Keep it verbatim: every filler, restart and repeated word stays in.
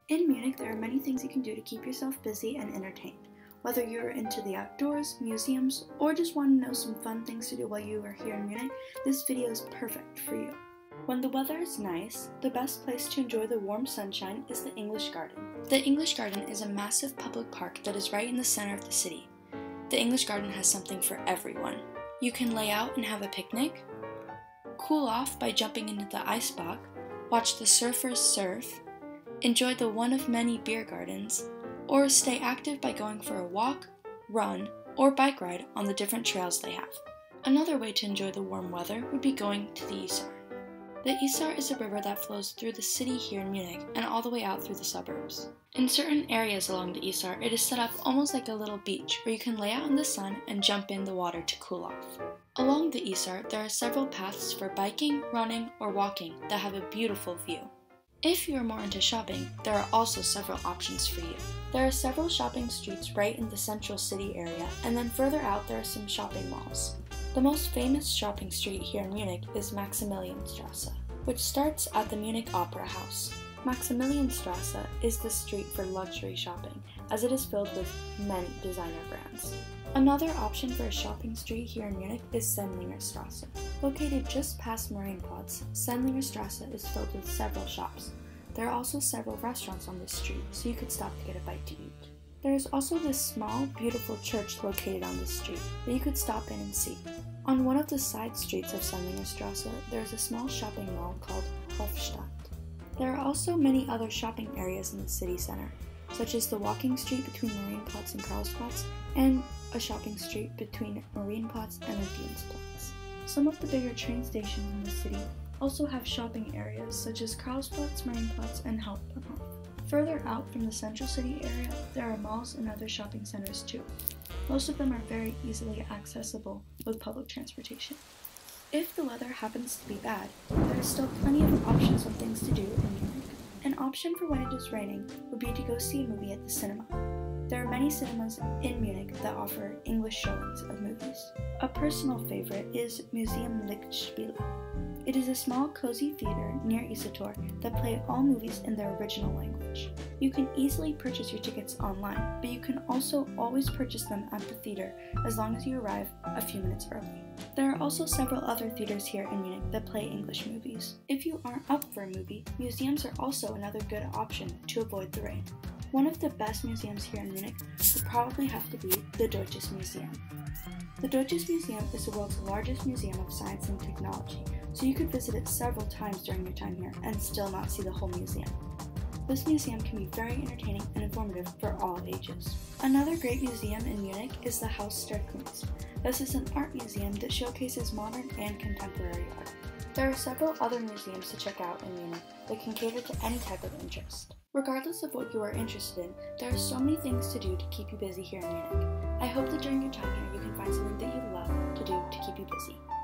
In Munich, there are many things you can do to keep yourself busy and entertained. Whether you're into the outdoors, museums, or just want to know some fun things to do while you are here in Munich, this video is perfect for you. When the weather is nice, the best place to enjoy the warm sunshine is the English Garden. The English Garden is a massive public park that is right in the center of the city. The English Garden has something for everyone. You can lay out and have a picnic, cool off by jumping into the ice box, watch the surfers surf, enjoy the one of many beer gardens, or stay active by going for a walk, run, or bike ride on the different trails they have. Another way to enjoy the warm weather would be going to the Isar. The Isar is a river that flows through the city here in Munich and all the way out through the suburbs. In certain areas along the Isar, it is set up almost like a little beach where you can lay out in the sun and jump in the water to cool off. Along the Isar, there are several paths for biking, running, or walking that have a beautiful view. If you are more into shopping, there are also several options for you. There are several shopping streets right in the central city area, and then further out there are some shopping malls. The most famous shopping street here in Munich is Maximilianstrasse, which starts at the Munich Opera House. Maximilianstrasse is the street for luxury shopping, as it is filled with many designer brands. Another option for a shopping street here in Munich is Sendlingerstrasse. Located just past Marienplatz, Sendlingerstrasse is filled with several shops. There are also several restaurants on this street, so you could stop to get a bite to eat. There is also this small, beautiful church located on this street that you could stop in and see. On one of the side streets of Sendlingerstrasse, there is a small shopping mall called Hofstadt. There are also many other shopping areas in the city center, such as the walking street between Marienplatz and Karlsplatz, and a shopping street between Marienplatz and Dienstplatz. Some of the bigger train stations in the city also have shopping areas such as Karlsplatz, Marienplatz, and Hauptbahnhof. Further out from the central city area, there are malls and other shopping centers too. Most of them are very easily accessible with public transportation. If the weather happens to be bad, there is still plenty of options of things to do in Munich. An option for when it is raining would be to go see a movie at the cinema. There are many cinemas in Munich that offer English showings of movies. A personal favorite is Museum Lichtspiele. It is a small, cozy theater near Isator that play all movies in their original language. You can easily purchase your tickets online, but you can also always purchase them at the theater as long as you arrive a few minutes early. There are also several other theaters here in Munich that play English movies. If you aren't up for a movie, museums are also another good option to avoid the rain. One of the best museums here in Munich would probably have to be the Deutsches Museum. The Deutsches Museum is the world's largest museum of science and technology, so you could visit it several times during your time here and still not see the whole museum. This museum can be very entertaining and informative for all ages. Another great museum in Munich is the Haus der Kunst. This is an art museum that showcases modern and contemporary art. There are several other museums to check out in Munich that can cater to any type of interest. Regardless of what you are interested in, there are so many things to do to keep you busy here in Munich. I hope that during your time here you can find something that you love to do to keep you busy.